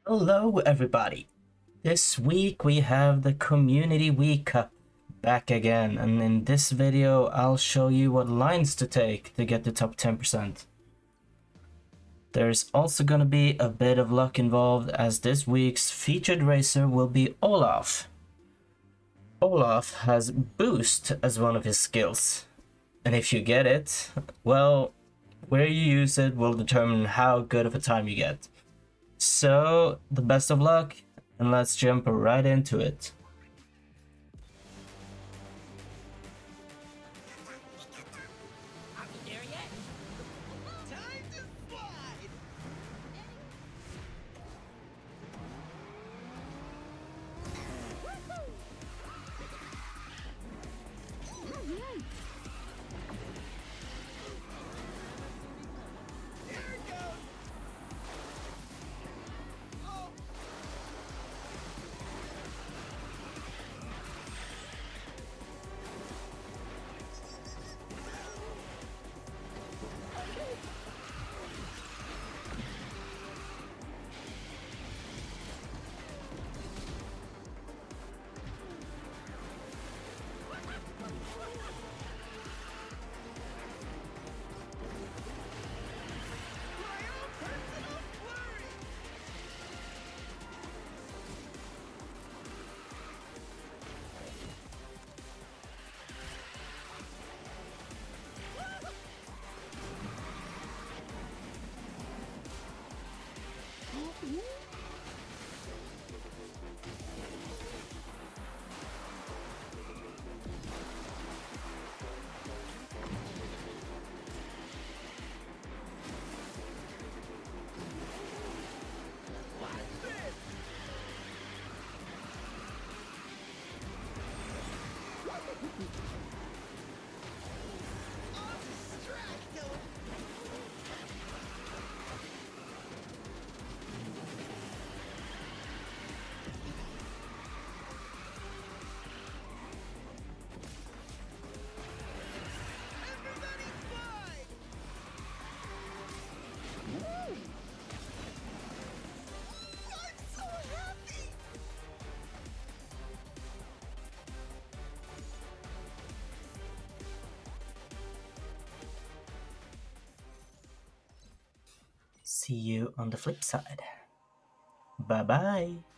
Hello everybody! This week we have the Community Week Cup back again, and in this video I'll show you what lines to take to get the top 10%. There's also gonna be a bit of luck involved, as this week's featured racer will be Olaf. Olaf has Boost as one of his skills, and if you get it, well, where you use it will determine how good of a time you get. So, the best of luck, and let's jump right into it. See you on the flip side. Bye bye.